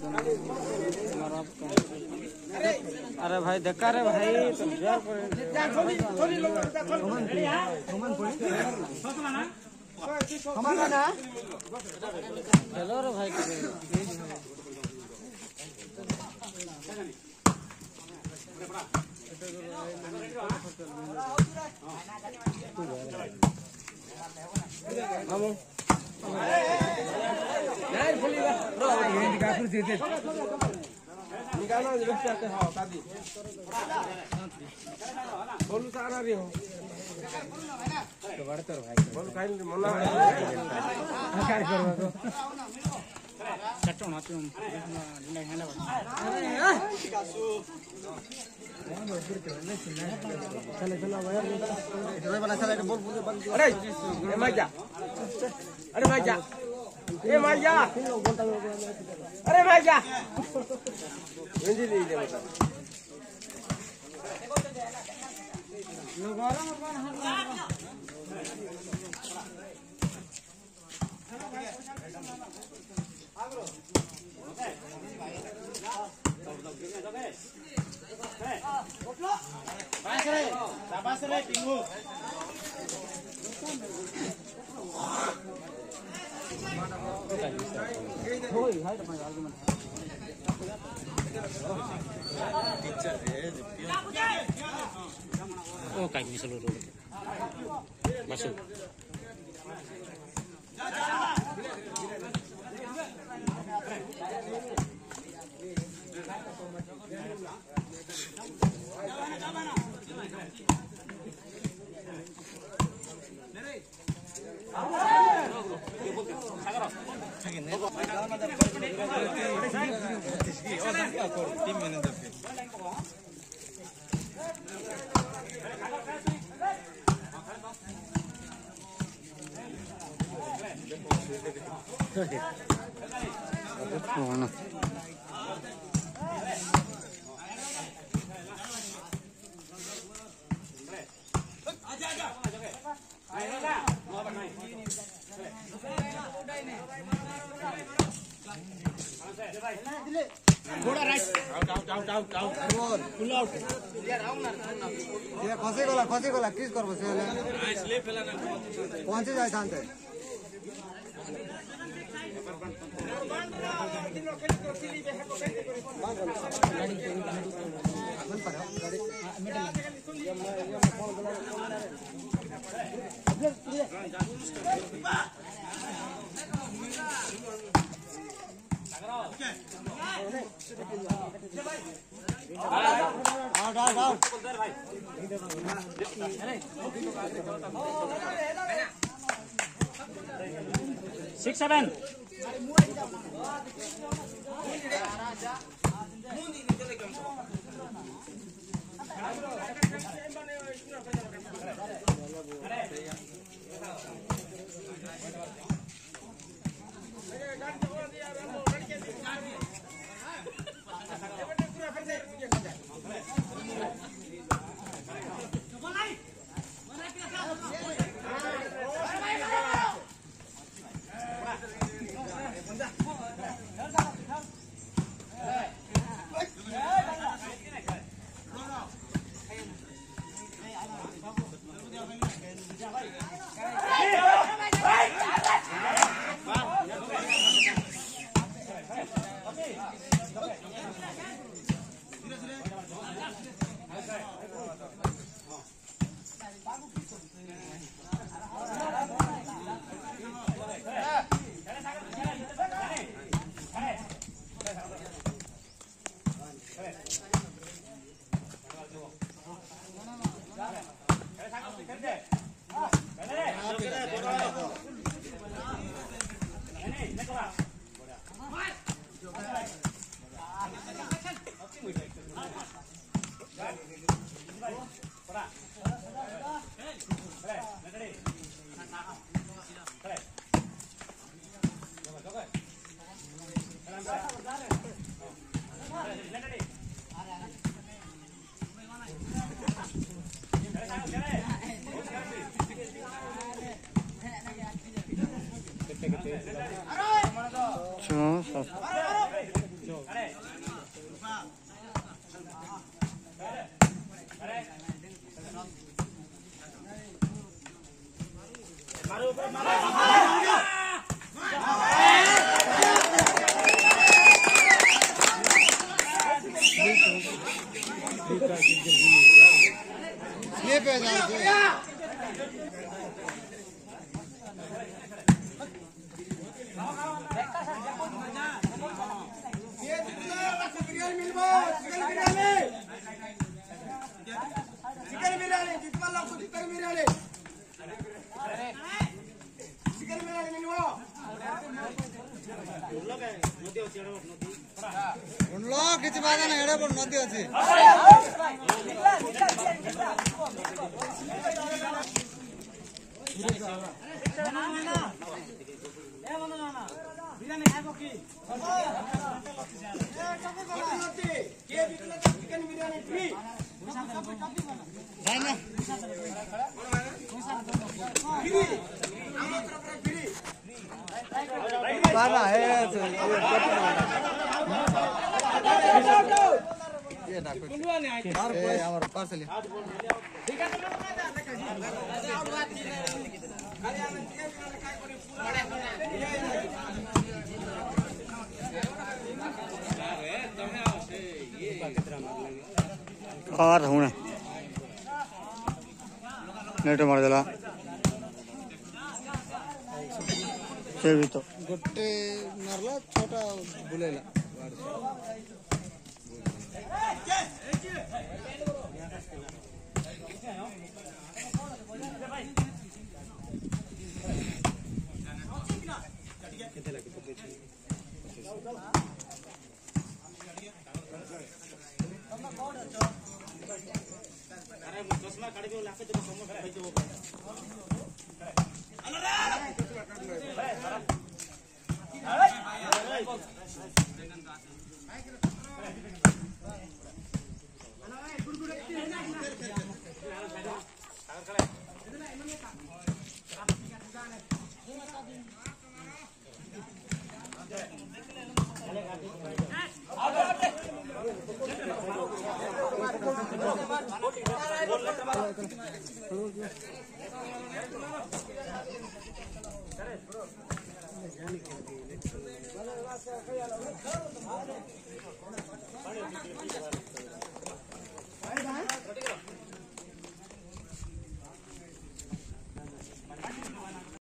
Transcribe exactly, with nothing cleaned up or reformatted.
अरे भाई देखा रे भाई चलो रे भाई निकालना आते हाँ कादी बोलू सारा रे हो तो बड़े तो भाई बोल काई मना काय करबा तो चट्टो ना तुम नहीं है ना चले चलो भाई इधर बना चले बोल बोल अरे ए माइया अरे माइया ए माइया अरे माइया वेंजी ले ले बता लगाला मत आगरो बास रे शाबाश रे टिंगू होई हाय तो मजा आर्गुमेंट टीचर है ओ काय मिसलो रो बसो टीम मैनेजर थोड़ा right out out out out out full out यार आउ ना ये खसे गला खसे गला किस करबो से स्ले फेला ना पहुंचे जाय थानते out out out six seven Right. କିଛି ବାଧା ନାହିଁ ଏଡେ ବଡ ନଦୀ ଅଛି আমার পার্সেল और हूँ नेट मारदेला से भी तो गोटे मारला छोटा बुलेला